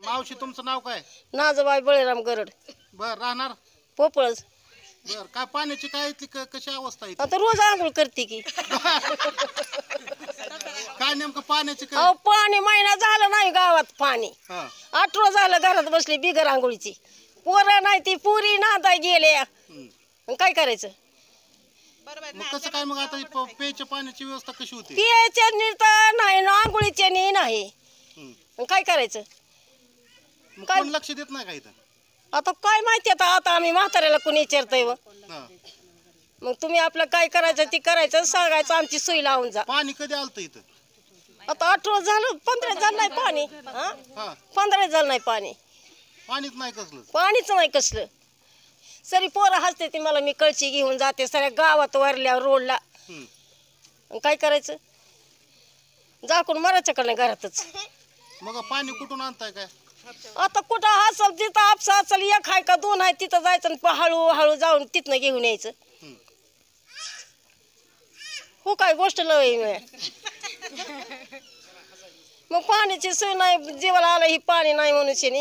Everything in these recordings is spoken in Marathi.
मावशी तुमचं नाव काय? नाजबाई बळीराम गरड. बर राहणार पोपळच. बर काय पाण्याची काय इथली कशी अवस्था आहे इथे? आता रोज आंघोळ करते की. काय नेमकं पाण्याची काय? अहो पाणी महिना झालं नाही गावात पाणी. हा 8 रोज झालं घरात बसली बिगर आंघोळीची. पोरं नाही ती पुरी नांदाय गेल्या. मग काय करायचं? मग कसं काय मग आता प्यायच्या पाण्याची व्यवस्था कशी होती? पियाच्या तर नाही ना आंघोळीच्या नाही. मग काय करायचं? मग कोण लक्ष देत नाही का इथं? आता काय माहिती आता आम्ही म्हाताऱ्याला कोणी विचारतोय व. हा. मग तुम्ही आपलं काय करायचं ती करायचं सांगायचं आमची सोय लावून जा. पाणी कधी आलतं इथं? आता 8 रोज झालं 15 झालं नाही पाणी. हा 15 झालं नाही पाणी. पाणीच नाही कसलं? पाणीच नाही कसलं. सरी पोरं हसते ती मला मी कळशी घेऊन जाते सऱ्या गावात वरल्या रोडला. काय करायचं? जाकून मरायच्याकडे घरातच. मग पाणी कुठून आणताय काय? आता कुठं हसल तिथं आपसा असल 1 आहे का 2 आहे तिथं जायचं आणि हळूहळू जाऊन तिथनं घेऊन यायचं. हो काय गोष्ट लय. मग पाण्याची सोय नाही जीवाला आलं ही पाणी नाही मनुष्याने.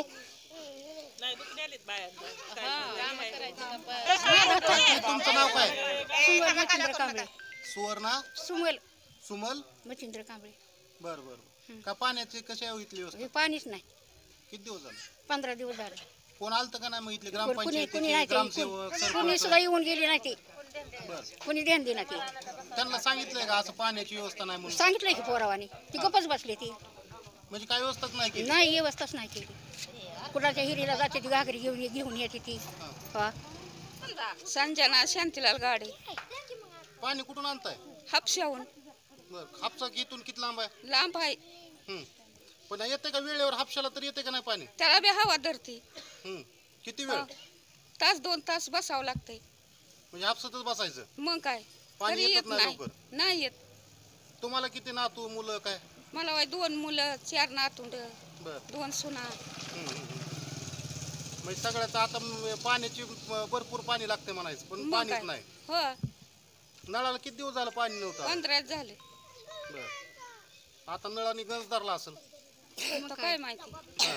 तुमचं नाव काय? सुमल मच्छिंद्र कांबळे. सुवर्णा सुमल सुमल मच्छिंद्र कांबळे. बर बर का पाण्याची कशी आहे इथली व्यवस्था? पाणीच नाही. किती दिवस झाले? 15 दिवस झाले. कोण आलतं का नाही मग इथले कुणी ग्रामपंचायतीचे नाही ग्रामसेवक कुणी सरपंच? सुद्धा येऊन गेली नाही ती. बर कुणी ध्यान देणार ती. त्यांना सांगितलंय का असं पाण्याची व्यवस्था नाही म्हणून? सांगितलंय की पोरावानी ती गपच बसली ती. म्हणजे काय व्यवस्थाच नाही केली? नाही व्यवस्थाच नाही केली. कुणाच्या हिरीला जाते ती घागरी घेऊन येते ती. हा संजना शांतीलाल गाडे. पाणी कुठून आणताय? हापशाहून. बर हापसा इथून किती लांब आहे? लांब आहे. पण येते का वेळेवर हापशाला तर येते का नाही पाणी? त्याला बी हवा धरती. किती वेळ? तास 2 तास बसावं लागतंय. म्हणजे हापसातच बसायचं? मग काय पाणी तरी येतच येत नाही नाही. लवकर? नाही येत. तुम्हाला किती नातू मुलं काय? मला 2 मुलं 4 नातुंड बर 2 सुना. म्हणजे सगळ्याच आता पाण्याची भरपूर पाणी लागते म्हणायचं पण मग पाणीच काय नाही. हो नळाला किती दिवस झालं पाणी नव्हतं? 15 झाले. बर आता नळाने गंज धरला असेल. आता काय माहिती.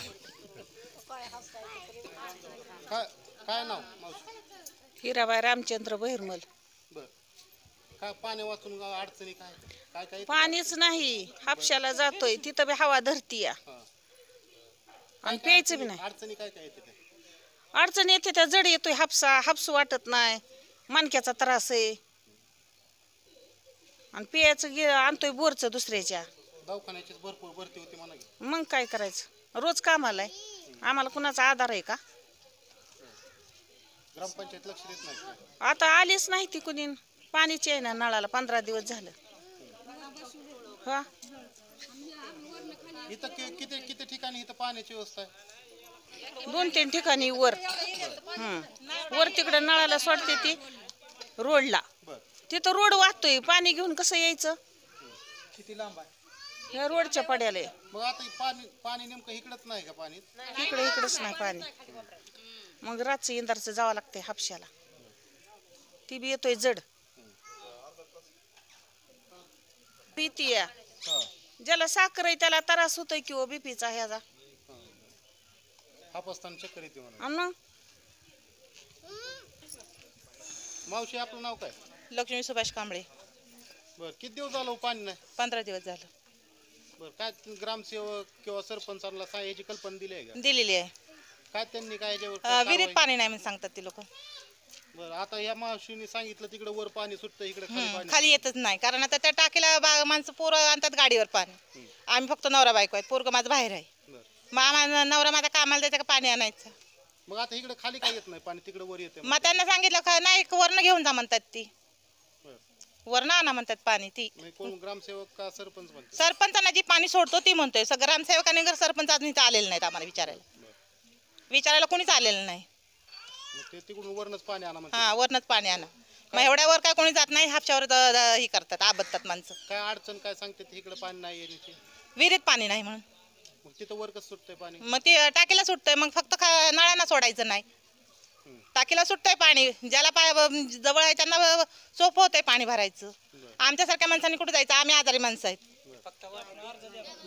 काय काय नाव मावशी? हिराबाई रामचंद्र बहिरमल. बर काय पाणी वाचून अडचणी काय काय काय? पाणीच नाही. हापशाला जातोय तिथं बी हवा धरती या आणि प्यायचं बी नाही. अडचणी काय काय येते? अडचण येते त्या जड येतोय हापसू वाटत नाही. मणक्याचा त्रास आहे आणि प्यायचं आणतोय बोरचं दुसऱ्याच्या. दवाखान्याची भरपूर भरती होती म्हणा. मग काय करायचं? रोज कामाला आहे. आम्हाला कुणाचा आधार आहे का? ग्रामपंचायत लक्ष देत नाही? आता आलीच नाही ती कुणी. पाणीच आहे ना नळाला 15 दिवस झालं. हा इथं किती किती ठिकाणी इथं पाण्याची व्यवस्था आहे? 2-3 ठिकाणी वर तिकडे नळाला सोडते ती रोडला. तिथं रोड वाहतोय पाणी घेऊन कसं यायचं? किती लांब आहे? ह्या रोडच्या पड्याला. मग आता पाणी नेमकं इकडंच नाही का? पाणी इकडंच नाही पाणी. मग रातचं इंदारचं जावं लागतंय हापशाला. ती बी येतोय जड. भीती या ज्याला साखर आहे त्याला त्रास होतोय किंवा बीपीचा ह्याचा. हापसताना चक्कर येते म्हणा. मग मावशी आपलं नाव काय? लक्ष्मी सुभाष कांबळे. बर किती दिवस झालं पाणी नाही? 15 दिवस झालं. बर काय ग्रामसेवक किंवा सरपंचाला याची कल्पना दिली आहे का? दिलेली आहे. काय त्यांनी काय याच्यावर विहिरीत पाणी नाही म्हणून सांगतात ते लोक. बर आता या मावशीने सांगितलं तिकडे वर पाणी सुटतं इकडे खाली येतच नाही. कारण आता त्या टाकीला माणसं पोरं आणतात गाडीवर पाणी. आम्ही फक्त नवरा बायको आहेत. पोरगं माझं बाहेर आहे. मग आम्हाला नवरा माझा कामाला द्यायचं का पाणी आणायचं? मग आता इकडे खाली काय येत नाही पाणी तिकडे वर येते? मग त्यांना सांगितलं नाही वरनं घेऊन जा म्हणतात. ती वरनं आणा म्हणतात पाणी. ती कोण ग्रामसेवक का सरपंच म्हणतात? सरपंचांना जी पाणी सोडतो ती म्हणतोय. ग्रामसेवकाने सरपंच अजून इथं आलेलं नाहीत आम्हाला विचारायला कोणीच आलेलं नाही. ते तिकडून वरनच पाणी आणा म्हणतात. हा वरनच पाणी आणा. मग एवढ्यावर काय कोणी जात नाही. हापशावर ही करतात आबदतात माणसं. काय अडचण काय सांगते इकडे पाणी नाही येण्याची? विहिरीत पाणी नाही म्हणून. मग तिथं वर कसं सुटतंय पाणी? मग ते टाकीला सुटतंय. मग फक्त नळांना सोडायचं नाही. टाकीला सुटतंय पाणी. ज्याला जवळ आहे त्यांना सोपं होतंय पाणी भरायचं. आमच्यासारख्या माणसांनी कुठे जायचं? आम्ही आजारी माणसं आहेत.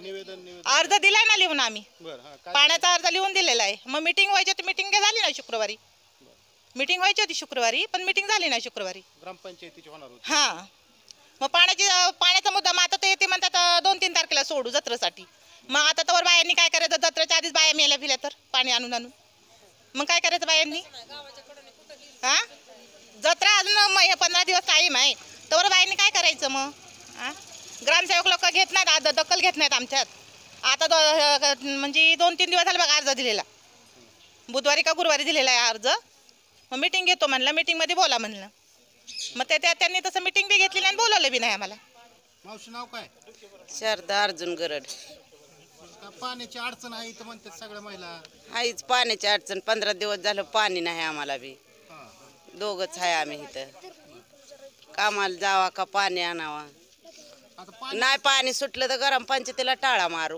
निवेदन अर्ज दिलाय ना लिहून आम्ही. बरं हा काय पाण्याचा अर्ज लिहून दिलेला आहे. मग मीटिंग व्हायची होती, मीटिंग झाली नाही शुक्रवारी. मीटिंग व्हायची होती शुक्रवारी, पण मीटिंग झाली नाही शुक्रवारी. ग्रामपंचायतीची होणार होती. हा मग पाण्याचा मुद्दा मग आता ते म्हणतात 2-3 तारखेला सोडू जत्रेसाठी. मग आता तर बायांनी काय करायचं, जत्रेच्या आधीच बाया मेल्या फिरल्या तर पाणी आणून मग काय करायचं बायांनी? हा जत्रा अजून 15 दिवस टाईम आहे, तर बायांनी काय करायचं मग? हा ग्रामसेवक लोक घेत नाहीत, आज दखल घेत नाहीत आमच्यात. आता म्हणजे 2-3 दिवस झाले बघा अर्ज दिलेला, बुधवारी का गुरुवारी दिलेला आहे अर्ज. मग मीटिंग घेतो म्हणलं, मीटिंगमध्ये बोला म्हणलं. मग त्यांनी तसं मीटिंग बी घेतली नाही, बोलवलं बी नाही आम्हाला. मावशी नाव काय? शारदा अर्जुन गरड. पाण्याची अडचण आहे इथं म्हणतात सगळ्या महिला. हाईच पाण्याची अडचण, 15 दिवस झालं पाणी नाही आम्हाला बी. दोघंच आहे आम्ही इथं. कामाला जावा का पाणी आणावा. आता नाही पाणी सुटलं तर ग्रामपंचायतीला टाळा मारू.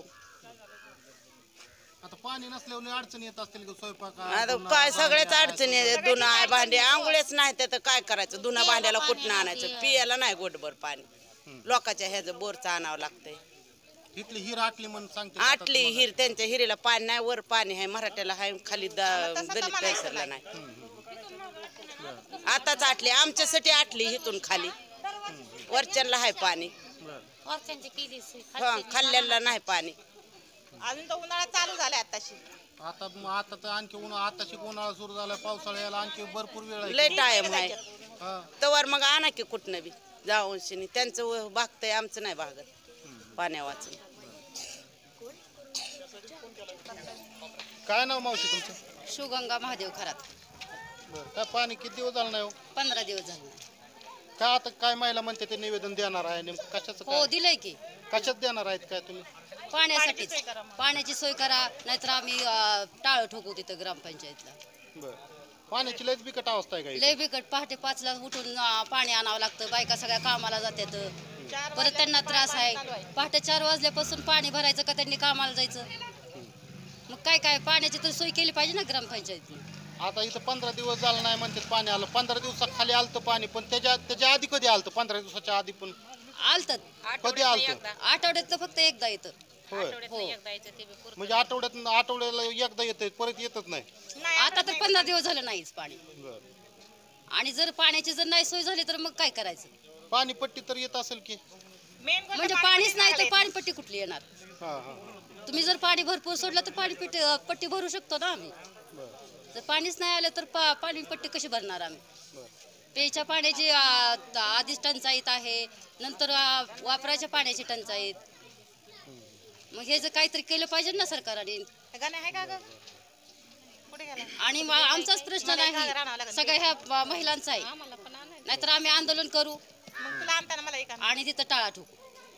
आता पाणी नसल्यावर अडचण येत असतील का स्वयंपाक? आता काय सगळ्याच अडचणी, धुणं आहे, भांडे, आंघोळच नाही तर काय करायचं? धुणं भांड्याला कुठनं आणायचं? पियाला नाही गोटभर पाणी, लोकांच्या ह्याचं बोरचं आणावं लागतंय. इथली हिर आटली म्हणून सांगते. आटली हिर, त्यांच्या हिरीला पाणी नाही, वर पाणी आहे, मराठ्याला आहे, खाली दलित पैसरला नाही. आताच आटली, आमच्यासाठी आटली इथून खाली, वरच्यांना आहे पाणी, खाल्ल्याला नाही पाणी. अजून तर उन्हाळा चालू झाला आताशी. आता तर आणखी आताशी उन्हाळा सुरू झाला, पावसाळ्याला आणखी भरपूर वेळ आहे. लय टाइम आहे हा. तवर मग आणा की कुठनं बी जाऊन शिनी. त्यांचं भागतंय, आमचं नाही भागत पाण्या वाचून. काय नाव मावशी तुमचं? शिवगंगा महादेव खरात. बरं काय पाणी किती दिवस झालं नाही हो? 15 दिवस झाले. काय आता काय महिला म्हणते ते निवेदन देणार आहे, नेमकं कशाचं हो काय? दिलंय की, कशात देणार आहेत काय तुम्ही? पाण्यासाठीच. पाण्याची सोय करा, नाहीतर आम्ही टाळं ठोकू तिथं ग्रामपंचायतला. बरं पाण्याची लयच बिकट अवस्था आहे का इथं? लय बिकट. पहाटे 5ला उठून पाणी आणावं लागतं. बायका सगळ्या कामाला जातात, परत त्यांना त्रास आहे. पहाटे 4 वाजल्यापासून पाणी भरायचं का त्यांनी कामाला जायचं. मग काय पाण्याची तर सोय केली पाहिजे ना ग्रामपंचायतने. आता इथं 15 दिवस झालं नाही म्हणतात पाणी आलं. 15 दिवसाखाली आलतं पाणी, पण त्याच्या आधी कधी आलतं? 15 दिवसाच्या आधी पण आलतात. कधी आलतं? आठवड्यात फक्त एकदा येतं. होय. हो. म्हणजे आठवड्याला एकदा येतं, परत येतच नाही. आता तर 15 दिवस झालं नाहीच पाणी. बरं आणि जर पाण्याची जर नाही सोय झाली तर मग काय करायचं? पाणीपट्टी तर येत असेल की? म्हणजे पाणीच नाही तर पाणीपट्टी कुठली येणार? हा हा. तुम्ही जर पाणी भरपूर सोडलं तर पट्टी भरू शकतो ना आम्ही. जर पाणीच नाही आलं तर पाणीपट्टी कशी भरणार आम्ही? प्यायच्या पाण्याची आधीच टंचाईत आहे, नंतर वापरायच्या पाण्याची टंचाईत. मग हे जर काहीतरी केलं पाहिजे ना सरकारने. आणि आमचाच प्रश्न नाही, सगळ्या ह्या महिलांचा आहे. नाहीतर आम्ही आंदोलन करू आणि तिथं टाळा ठोकू.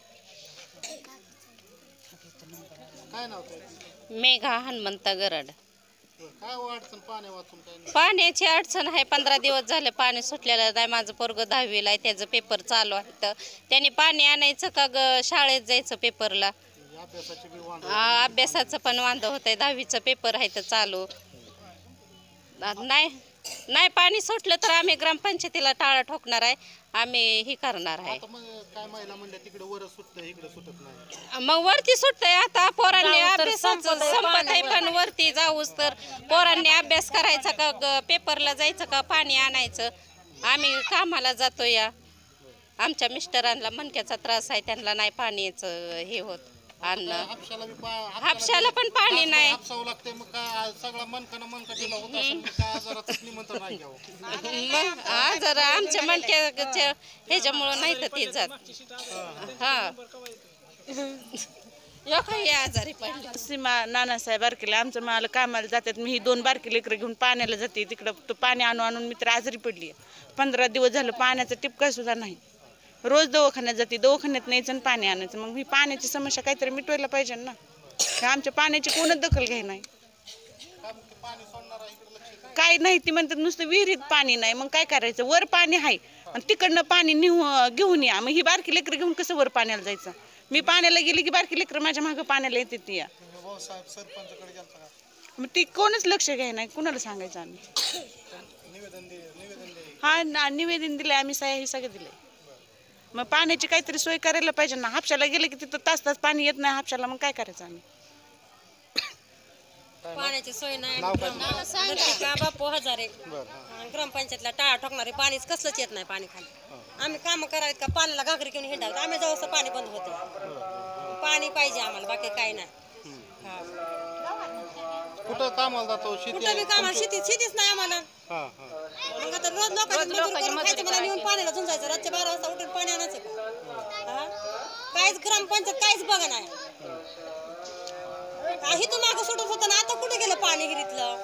काय नाव तुझं? मेघा हनुमंत गरड. काय अडचण पाण्या वाचून काय नाही? पाण्याची अडचण आहे. 15 दिवस झाले पाणी सुटलेलं नाही. माझं पोरग 10वीला आहे, त्याचं पेपर चालू आहे. तर त्याने पाणी आणायचं का शाळेत जायचं पेपरला? अभ्यासाची बी वांधा. अभ्यासाचं पण वांद होत आहे. 10वीचं पेपर आहे तर चालू नाही पाणी सुटलं तर आम्ही ग्रामपंचायतीला टाळा ठोकणार आहे. आम्ही ही करणार आहे. आता मग काय महिला म्हणल्या तिकडे वर सुटतं, इकडे सुटत नाही. मग वरती सुटतंय. आता पोरांनी अभ्यासाचं संपत आहे, पण वरती जाऊस तर पोरांनी अभ्यास करायचा का पेपरला जायचं का पाणी आणायचं? आम्ही कामाला जातो या. आमच्या मिस्टरांना मणक्याचा त्रास आहे, त्यांना नाही पाण्याचं हे होत. हापशाला पण पाणी नाही. हापसावं लागतंय. मग काय सगळा मनका दिला होता असेल, मग काय आजाराचं निमंत्रण नाही घ्यावं. मग आजार आमच्या मणक्याच्या ह्याच्यामुळं नाही तर ते जात. हा काही आजारी पडले. सीमा नानासाहेब बारकेला आमचं मला कामाला जातात. मी ही 2 बारकी लेकरं घेऊन पाण्याला जाते. तिकडं तो पाणी आणून मी तर आजारी पडली. 15 दिवस झालं पाण्याचा टिपका सुद्धा नाही. रोज दवाखान्यात जाते, दवाखान्यात न्यायचं आणि पाणी आणायचं. मग ही पाण्याची समस्या काहीतरी मिटवायला पाहिजे ना. आमच्या पाण्याची कोणच दखल घ्याय नाही. काय नाही ती म्हणतात नुसतं विहिरीत पाणी नाही. मग काय करायचं? वर पाणी आहे आणि तिकडनं पाणी घेऊन या. मग ही बारकी लेकरं घेऊन कसं वर पाण्याला जायचं? मी पाण्याला गेली की बारकी लेकरं माझ्या मागं पाण्याला येते ती या. मग ती कोणच लक्ष घ्याय नाही. कुणाला सांगायचं आम्ही? हा निवेदन दिलंय आम्ही, हे सगळं दिलंय. मग पाण्याची काहीतरी सोय करायला पाहिजे ना. हापशाला गेलं की तिथं तास तास पाणी येत नाही हापशाला, मग काय करायचं आम्ही? पाण्याची सोय नाही. नाव काय? बापू हजारे बरं हां. ग्रामपंचायतला टाळा ठोकणारे पाणीच कसलंच येत नाही पाणी खाली. आम्ही काम करायचं का पाण्याला घागरी घेऊन हिंडावं आम्ही जवळ पाणी बंद होतं. पाणी पाहिजे आम्हाला बाकी काही नाही. कुठं कामाला जातो? शेती कुठं बी कामाला शेतीच नाही आम्हाला. हां हां. मग आता रोज लोकांची मजुरी करून खायचं मला नेऊन पाण्याला झुंजायचं. रातच्या 12 वाजता उठून पाणी आणायचं का? हा? काहीच ग्रामपंचायत काहीच बघा नाही. इथून मागं सुटत होतं ना आता कुठे गेलं पाणी गिरीतलं?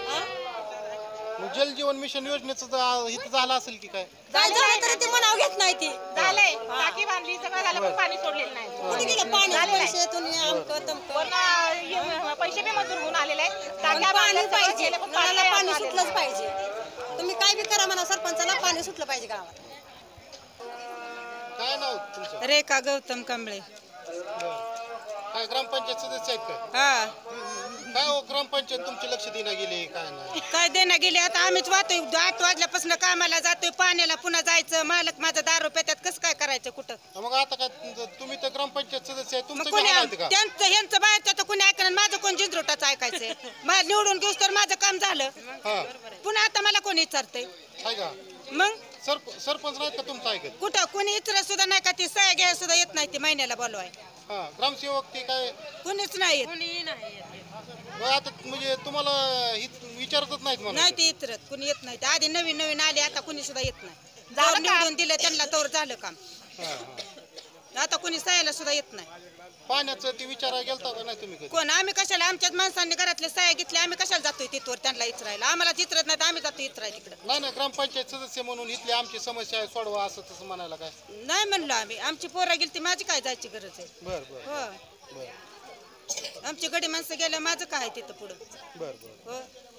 मग जल जीवन मिशन योजनेचं इथं झालं असेल की काय? काय झालं तरी ते मनाव घेत नाही ती. झालंय टाकी बांधली सगळं झालं पण पाणी सोडलेलं नाही. कुठे गेलं पाणी? पैसे तुम्ही आमकं तमकं. पैसे बी मंजूर होऊन आलेले आहेत. पण टाक्या पाणी बांधल्या, सगळं पाहिजे. केलं, पण नळाला पाणी आलेलं सुटलंच नाही. पाहिजे. तुम्ही काय बी करा म्हणा सरपंचाला पाणी सुटलं पाहिजे गावात. काय नाव तुमचं? रेखा गौतम कांबळे. काय ग्रामपंचायत सदस्य आहेत काय? हा काय हो ग्रामपंचायत तुमचे लक्ष देण्यात गेले काय नाही? काय देणं गेले आता आम्हीच वाहतोय 8 वाजल्यापासून कामाला जातोय पाण्याला पुन्हा जायचं मालक माझं दारू पेतात कसं काय करायचं कुठं मग आता काय तुम्ही तर ग्रामपंचायत सदस्य आहे मग तुमचं कोणी बी हाल आहे का? त्यांचं ह्यांचं बाहेरचं तर कोणी ऐकणार माझं कोण जिंजरोटाचं ऐकायचं मला निवडून घेऊस तर माझं काम झालं हां पुन्हा आता मला कोणी विचारतंय आहे का? मग सरपंच नाहीत का तुमचं ऐकत? कुठं कोणी विचारत सुद्धा नाही का ती सह्या घ्यायला सुद्धा येत नाही ती महिन्याला बोलवाय हां ग्रामसेवक ते काय? कोणीच नाही येत. मग आता म्हणजे तुम्हाला विचारतच नाहीत मला? नाही ते विचारत कोणी येत नाही आधी नवीन नवीन आले आता कोणी सुद्धा येत नाही जर निवडून दिलं त्यांना तोवर झालं काम आता कोणी सह्याला सुद्धा येत नाही. पाण्याचं ते विचारायला गेलता का नाही तुम्ही कधी? कोण आम्ही कशाला आमच्याच माणसांनी घरातले सह्या घेतल्या आम्ही कशाला जातोय तिथवर त्यांना इचरायला आम्हाला चित्रत नाही आम्ही जातो इचरायला तिकडं नाही नाही ग्रामपंचायत सदस्य म्हणून इथली आमची समस्या आहे सोडवा असं तसं म्हणायला काय? नाही म्हणलो आम्ही आमची पोरं गेली ती माझी काय जायची गरज आहे. बर बर हो बर आमची गडी माणसं गेल्या माझं काय तिथं पुढं बर बर हो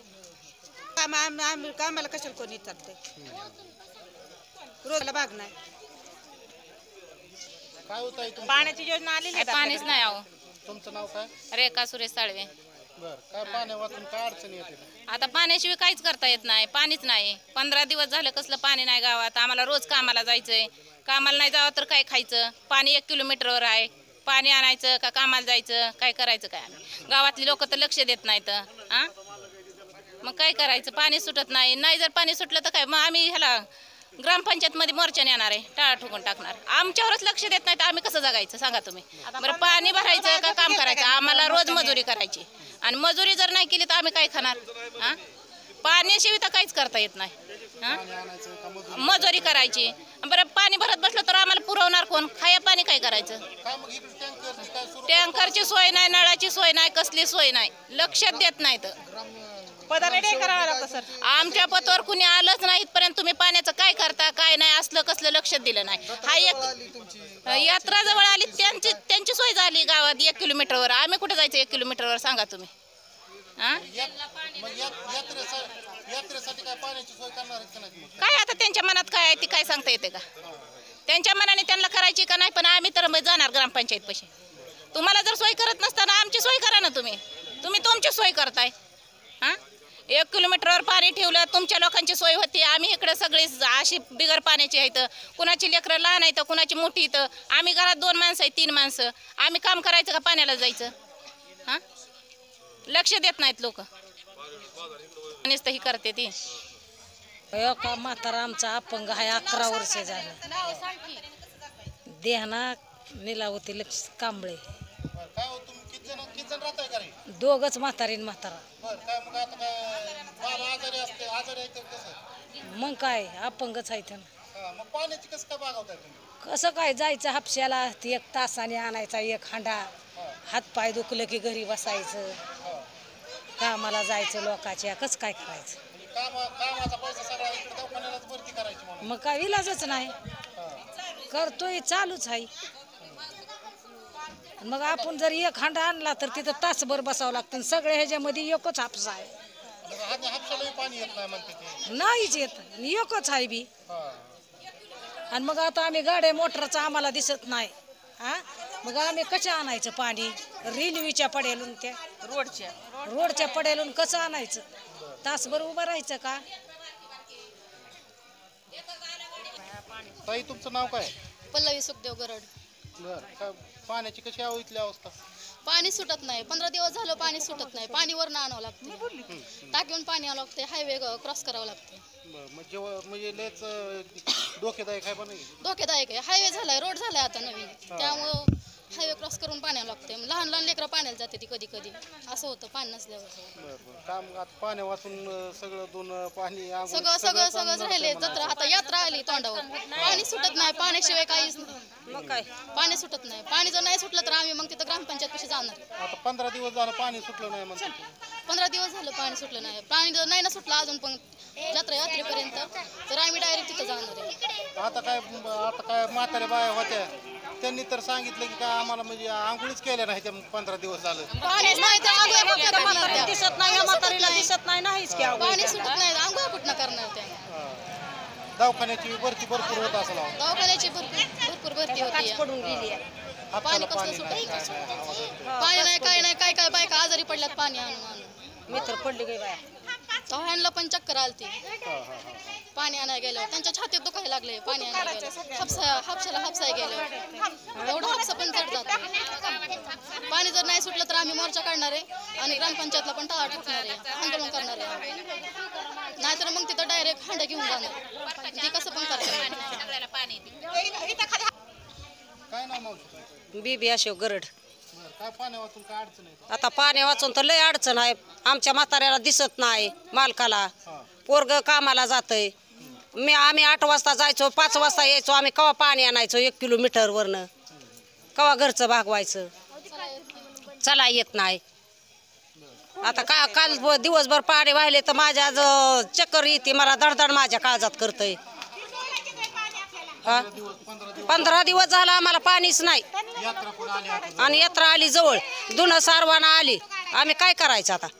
आम्ही कामाला कशाला कोणी विचारतंय रोजला भाग नाही. काय होत आहे तुमचं? पाण्याची योजना आलेली आहे पाणीच नाही आहो. तुमचं नाव काय? रेखा सुरेश साळवे. बर काय पाण्या वाचून काय अडचणी येते? आता पाण्याशिवाय काहीच करता येत नाही पाणीच नाही. 15 दिवस झालं कसलं पाणी नाही गावात. आम्हाला रोज कामाला जायचंय. कामाला नाही जावं तर काय खायचं? पाणी 1 किलोमीटरवर आहे. पाणी आणायचं का कामाला जायचं काय करायचं काय? गावातली लोक तर लक्ष देत नाहीत. हां मग काय करायचं? पाणी सुटत नाही. नाही जर पाणी सुटलं तर काय मग आम्ही ह्याला ग्रामपंचायतमध्ये मोर्चा नेणार आहे. टाळा ठोकून टाकणार. आमच्यावरच लक्ष देत नाही तर आम्ही कसं जगायचं सांगा तुम्ही? बरं पाणी भरायचं का काम करायचं? आम्हाला रोज मजुरी करायची आणि मजुरी जर नाही केली तर आम्ही काय खाणार? हां पाण्याशिवाय तर काहीच करता येत नाही. हां मजुरी करायची. बरं पाणी भरत बसलं तर आम्हाला पुरवणार कोण? खाया पाणी काय करायचं? काय मग इकडे टँकर काय सुरू? टँकरची सोय नाही नळाची सोय नाही कसली सोय नाही. लक्षात देत नाहीत. पदाने करावं लागतं सर. आमच्या पतवर कुणी आलंच नाही इथपर्यंत. तुम्ही पाण्याचं काय करता काय नाही असलं कसलं लक्षात दिलं नाही. हा एक यात्रा जवळ आली त्यांची सोय झाली गावात 1 किलोमीटरवर. आम्ही कुठे जायचं 1 किलोमीटरवर सांगा तुम्ही? हां मग यात्रेसाठी काय पाण्याची सोय करणार आहेत का नाही? काय आता त्यांच्या मनात काय आहे ती काय सांगता येते का? त्यांच्या मनाने त्यांना करायची का नाही पण आम्ही तर जाणार ग्रामपंचायत पैसे. तुम्हाला जर सोय करत नसताना आमची सोय करा ना तुम्ही. तुम्ही तुमची सोय करताय. हां 1 किलोमीटरवर पाणी ठेवलं तुमच्या लोकांची सोय होती. आम्ही इकडे सगळी अशी बिगर पाण्याची आहेत. कुणाची लेकरं लहान आहेत कुणाची मोठी इथं. आम्ही घरात 2 माणसं आहेत 3 माणसं. आम्ही काम करायचं का पाण्याला जायचं? हां लक्ष देत नाहीत लोक. नुसतं ही करते ती. का म्हातारा आमचा अपंग आहे 11 वर्ष झालं. देहना निलावती लक्ष कांबळे. काय हो तुम्ही किती जण राहताय का रे? दोघच म्हातारीन म्हातारा. बर काय मग आता काय बाबा आजारी आहे तर कसं? मग काय अपंगच आहे ना. हां मग पाण्याची कसं काय बागवताय तुम्ही? कसं काय जायचं हापश्याला 1 तासाने आणायचा 1 हांडा. हातपाय दुखलं की घरी बसायचं. कामाला जायचं लोकाच्या कसं काय करायचं? कामाचा पैसा सगळा इकडे दवाखान्यालाच भरती करायची म्हणून. मग काय इलाजच नाही. करतोय चालूच आहे. मग आपण जर 1 हांडा आणला तर तिथं तासभर बसावं लागतं. सगळ्या ह्याच्यामध्ये एकच हापसा आहे. हापशालाही पाणी येत नाही म्हणते ते. नाहीच येत एकच आहे बी. आणि मग आता आम्ही गाड्या मोटरचा आम्हाला दिसत नाही. हा मग आम्ही कसं आणायचं पाणी? रेल्वेच्या पड्यालून त्या रोडच्या पड्यालून कसं आणायचं? तासभर उभं राहायचं का? ताई तुमचं नाव काय? पल्लवी सुखदेव गरड. बरं पाण्याची कशी आहे इथली अवस्था? पाणी सुटत नाही, 15 दिवस झालं पाणी सुटत नाही. पाणी वरनं आणावं लागते, टाकीहून पाणी आणावं लागते, हायवे क्रॉस करावं लागते. म्हणजे लयच धोकेदायक आहे पण धोकेदायक आहे. हायवे झालाय, रोड झालाय आता नवीन, त्यामुळं हायवे क्रॉस करून पाण्याला लागते. लहान लहान लेकरं पाण्याला जाते ती कधी कधी, असं होतं पाणी नसल्यावर. काम आता पाण्या वाचून सगळं दोन पाणी सगळंच राहिले. जत्रा आता यात्रा आली तोंडावर, पाणी सुटत नाही, पाण्याशिवाय काहीच नाही. मग काय पाणी सुटत नाही. पाणी जर नाही सुटलं तर आम्ही मग तिथं ग्रामपंचायत कशी जाणार. आता 15 दिवस झालं पाणी सुटलं नाही म्हणतात. 15 दिवस झालं पाणी सुटलं नाही. पाणी जर नाही ना सुटलं अजून पण यात्रेपर्यंत, तर आम्ही डायरेक्ट तिथं जाणार आहे. आता काय म्हातारे बाया होत्या त्यांनी तर सांगितलं की काय आम्हाला म्हणजे आंघोळीच केल्या नाही त्या 15 दिवस झालं. पाणीच नाही तर आंघोळ कुठनं करणार त्या? दिसत नाही, या म्हातारीला दिसत नाही, नाहीच की आंघोळ. पाणी सुटत नाही, आंघोळ कुठनं करणार त्या? दवाखान्याची भरती भरपूर होत असला. दवाखान्याची भरपूर भरती होती. पडून गेली आहे. पाणी कसं सुटत? पाणी नाही, काय नाही, काय बायका आजारी पडल्यात पाणी आणून. मी तर पडली गई बाया. ह्यांना पण चक्कर आलती पाणी आणायला गेल्यावर. त्यांच्या छातीत दुखायला लागले पाणी आणायला गेल्यावर. हापसाय गेल्यावर एवढं हापसा पण जड जातं. पाणी जर नाही सुटलं तर आम्ही मोर्चा काढणार आहे आणि ग्रामपंचायतला पण टाळा ठोकणार आहे, आंदोलन करणार आहे. नाहीतर मग तिथं डायरेक्ट हांडा घेऊन जाणार. ती कसं पण करणार. काय नाव मावशी? बीबी अशोक गरड. काय पाण्या वाचून काय अडचण आहे? आता पाण्या वाचून तर लय अडचण आहे. आमच्या म्हाताऱ्याला दिसत नाही, मालकाला. पोरग कामाला जातंय. आम्ही 8 वाजता जायचो, 5 वाजता यायचो. आम्ही कवा पाणी आणायचो 1 किलोमीटरवरनं, कवा घरचं भागवायचं. चला येत नाही. आता काल दिवसभर पाणी वाहिले तर माझ्या आज चक्कर येते, मला धडधड माझ्या काळजात करतंय. 15 दिवस झाला आम्हाला पाणीच नाही. आणि यात्रा आली जवळ, धुणं सारवाना आली. आम्ही काय करायचं आता?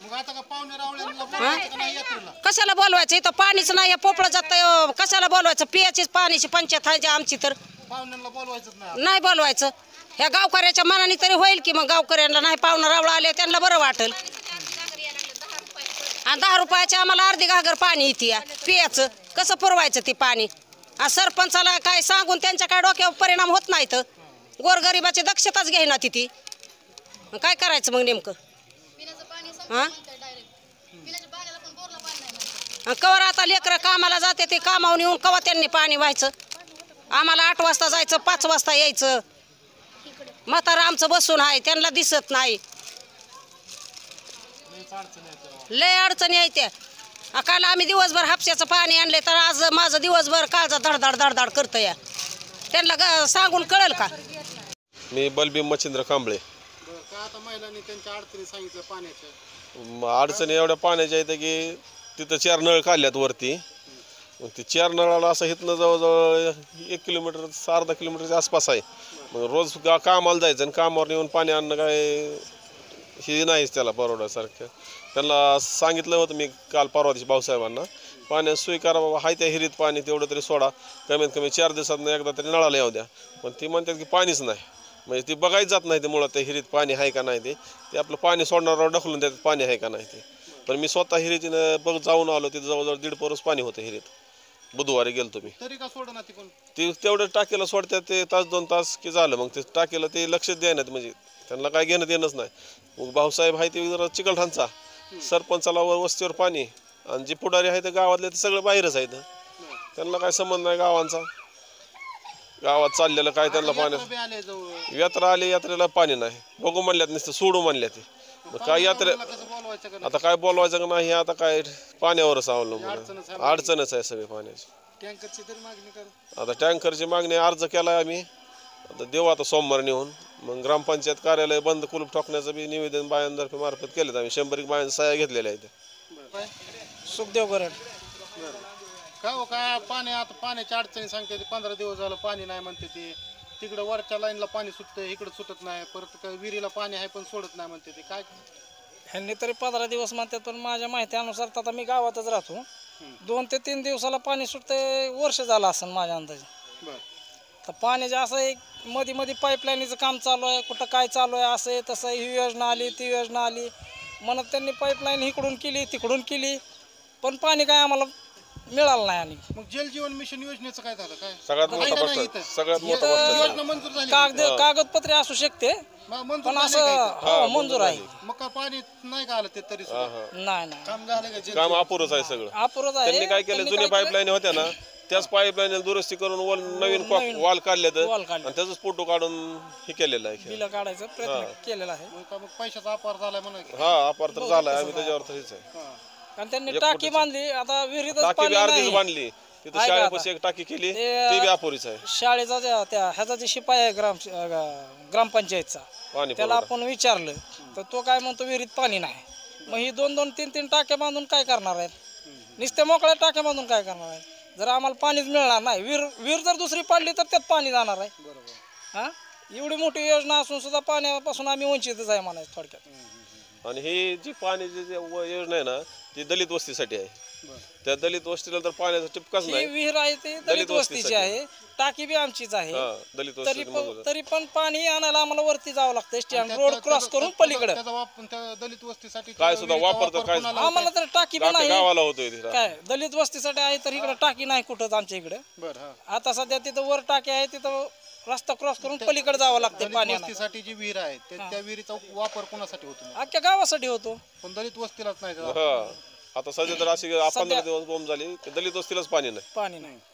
कशाला बोलवायचं? इथं पाणीच नाही, पोपळं जात. कशाला बोलवायचं? पियाचीच पाण्याची पंचायत आहे आमची, तर नाही बोलवायचं. ह्या गावकऱ्याच्या मनाने तरी होईल की. मग गावकऱ्यांना नाही पाहुणं रावळं आले त्यांना बरं वाटेल. आणि 10 रुपयाचे आम्हाला अर्धी घागर पाणी येते पियाचं. कसं पुरवायचं ते पाणी? सरपंचाला काय सांगून त्यांच्या काय डोक्यावर परिणाम होत नाहीत. गोरगरिबाची दक्षताच घेईना तिथे. काय करायचं मग नेमकं? कवर आता लेकरं कामाला जाते, ते कामावून येऊन कवा त्यांनी पाणी व्हायचं? आम्हाला 8 वाजता जायचं, 5 वाजता यायचं. म्हातारं आमचं बसून आहे, त्यांना दिसत नाही. लय अडचणी आहे त्या. काल आम्ही दिवसभर हापशाचं पाणी आणले, तर आज माझं दिवसभर काळजा धडधड धडधड करतं या. त्यांना सांगून कळेल का? मी बलबीम मच्छिंद्र कांबळे. आता महिलांनी त्यांच्या अडचणी सांगितल्या पाण्याच्या. अडचणी एवढ्या पाण्याच्या आहेत की तिथं 4 नळ काढल्यात वरती. मग ते 4 नळाला असं इथनं जवळजवळ 1 किलोमीटर अर्धा किलोमीटरच्या आसपास आहे. मग रोज कामाला जायचं आणि कामावर येऊन पाणी आणणं काय हे नाहीच त्याला परवडासारखं. त्यांना सांगितलं होतं मी काल परवा दिवशी भाऊसाहेबांना, पाण्यात सोय करा बाबा, हाय त्या हिरीत पाणी तेवढं तरी सोडा, कमीत कमी 4 दिवसात एकदा तरी नळाला येऊ द्या. पण ती म्हणतात की पाणीच नाही. म्हणजे ती बघायच जात नाही ते मुळात त्या हिरीत पाणी आहे का नाही. ते आपलं पाणी सोडणाऱ्यावर ढकलून देतात पाणी आहे का नाही ते. पण मी स्वतः हिरीतीनं जाऊन आलो, तिथं जवळजवळ 1.5 पोरस पाणी होतं हिरीत. बुधवारी गेलतो मी. तरी का सोडना ती पण? ती तेवढं टाकीला सोडतात ते तास 2 तास की झालं. मग ते टाकीला ते लक्ष द्यायनात, म्हणजे त्यांना काय घेणं देणंच नाही. मग भाऊसाहेब आहे ते जरा चिकलठाणचा, सरपंचाला वस्तीवर पाणी, आणि जे पुढारी आहे ते गावातले ते सगळं बाहेरच आहेत. त्यांना काय संबंध नाही गावांचा. गावात चाललेलं काय त्यांना पाणी. यात्रा आली, यात्रेला पाणी नाही. बघू म्हणल्यात, नुसतं सोडू म्हणल्यात. काय यात्रे आता काय बोलवायचं का नाही, आता काय पाण्यावरच अवलंबून. अडचणच आहे सगळी पाण्याची. आता टँकरची मागणी अर्ज केला आम्ही. आता देऊ आता सोमवार नेऊन. मग ग्रामपंचायत कार्यालय बंद, कुलूप ठोकण्याचं बी निवेदन बायांतर्फे मार्फत केलं. आम्ही 100 बायांच्या सह्या घेतलेल्या आहेत. सुखदेव गरड. काय हो काय पाणी आता पाण्याची अडचणी सांगते. 15 दिवस झालं पाणी नाही म्हणते ते. तिकडं वरच्या लाईनला पाणी सुटतंय, इकडं सुटत नाही. परत काय विहिरीला पाणी आहे पण सोडत नाही म्हणते ते. काय ह्यांनी तरी 15 दिवस म्हणतात, पण माझ्या माहितीनुसार आता मी गावातच राहतो. 2 ते 3 दिवसाला पाणी सुटतंय. वर्ष झालं असेल माझ्या अंदाजे. तर पाण्याचे असं एक मध्ये पाईपलाईनीचं काम चालू आहे, कुठं काय चालू आहे, असं आहे तसं. ही योजना आली, ती योजना आली म्हणत त्यांनी पाईपलाईन इकडून केली तिकडून केली, पण पाणी काय आम्हाला मिळालं नाही आणि मग जल जीवन मिशन योजनेचं काय झालं काय सगळ्यात आहे मोठा का नाही प्रश्न इथं? सगळ्यात मोठा इथं प्रश्न योजना मंजूर झाली कागदपत्रे असू शकते मंजूर पण झाली असं का इथं? हो मंजूर आहे मग का पाणी नाही का आलं ते तरी सुद्धा? नाही नाही काम झालं का जल काम अपुरच आहे सगळं अपुरच आहे त्यांनी काय केलं जुन्या पाईपलाईन होत्या ना त्याच पाईपलाईन दुरुस्ती करून नवीन वाल काढल्यात वॉल काढले आणि त्याचाच फोटो काढून हे केलेलं आहे बिल काढायचा प्रयत्न केलेला आहे मग का मग पैशाचा अपार झालाय म्हणा की हा अपार तर झालाय आम्ही त्याच्यावर हेच आहे कारण त्यांनी टाकी बांधली आता विहिरीतच टाकी पाणी बी अर्धीच नाही बांधली तिथं ऐका शाळेपाशी एक टाकी केली ते- ती बी अपुरीच आहे शाळेचा त्या ह्याचा जे शिपाई आहे ग्रामपंचायतचा पाणी त्याला पुरवठा. आपण विचारलं तर तो काय म्हणतो विहिरीत पाणी नाही मग ही 2-2, 3-3 टाक्या बांधून काय करणार आहेत नुसत्या मोकळ्या टाक्या बांधून काय करणार आहेत जर आम्हाला पाणीच मिळणार नाही विहीर जर दुसरी पाडली तर त्यात पाणी जाणार आहे हा एवढी मोठी योजना असून सुद्धा पाण्यापासून आम्ही वंचितच आहे म्हणायचं थोडक्यात आणि ही जी पाण्याची जी योजना आहे ना ती दलित वस्तीसाठी आहे त्या दलित वस्तीला तर पाण्याचा टिपकाच ही नाही विहीर आहे ती दलित वस्तीची आहे टाकी बी आमचीच आहे हा दलित तरी वस्ती तरी पण पाणी आणायला आम्हाला वरती जावं लागतं स्टँड रोड क्रॉस करून पलीकडे त्याचा वापर त्या दलित वस्तीसाठी काय सुद्धा विहिरीचा वापर तर वापर काय कोणाला आम्हाला तर टाकी पण अख्ख्या नाही गावाला होतोय तिथं काय दलित वस्तीसाठी आहे तर इकडे टाकी नाही कुठंच आमच्या इकडे बरं हा आता सध्या तिथं वर टाकी आहे तिथं रस्ता क्रॉस करून पलीकडे जावं लागतं दलित पाणी आणायला. वस्तीसाठी जी विहीर आहे त्या विहिरीचा वापर कोणासाठी होतो मग? अख्ख्या गावासाठी होतो पण दलित वस्तीलाच नाही त्याचा. हा आता सध्या तर अशी 15 दिवस बॉम्ब झाली की दलित वस्तीलाच पाणी नाही पाणी नाही